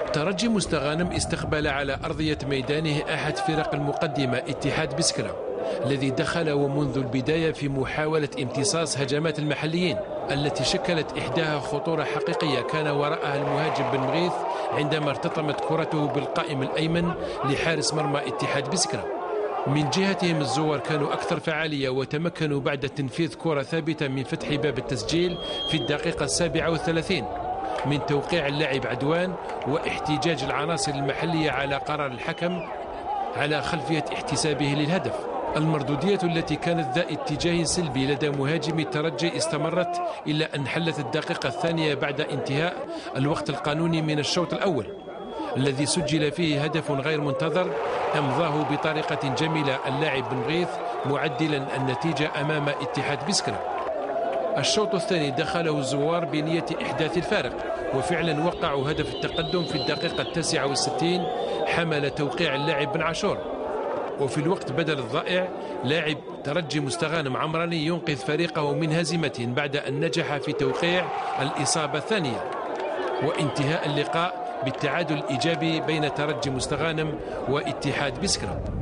ترجي مستغانم استقبل على أرضية ميدانه أحد فرق المقدمة اتحاد بسكرة، الذي دخل ومنذ البداية في محاولة امتصاص هجمات المحليين التي شكلت إحداها خطورة حقيقية كان وراءها المهاجم بن مغيث عندما ارتطمت كرته بالقائم الأيمن لحارس مرمى اتحاد بسكرة. من جهتهم الزوار كانوا أكثر فعالية وتمكنوا بعد تنفيذ كرة ثابتة من فتح باب التسجيل في الدقيقة 37 من توقيع اللاعب عدوان واحتجاج العناصر المحلية على قرار الحكم على خلفية احتسابه للهدف. المردودية التي كانت ذا اتجاه سلبي لدى مهاجم الترجي استمرت إلى أن حلت الدقيقة الثانية بعد انتهاء الوقت القانوني من الشوط الأول، الذي سجل فيه هدف غير منتظر أمضاه بطريقة جميلة اللاعب بن مغيث معدلا النتيجة أمام اتحاد بسكرة. الشوط الثاني دخله الزوار بنية إحداث الفارق، وفعلا وقعوا هدف التقدم في الدقيقة 69 حمل توقيع اللاعب بن عاشور. وفي الوقت بدل الضائع لاعب ترجي مستغانم عمراني ينقذ فريقه من هزيمة بعد أن نجح في توقيع الإصابة الثانية، وانتهاء اللقاء بالتعادل الإيجابي بين ترجي مستغانم واتحاد بسكرة.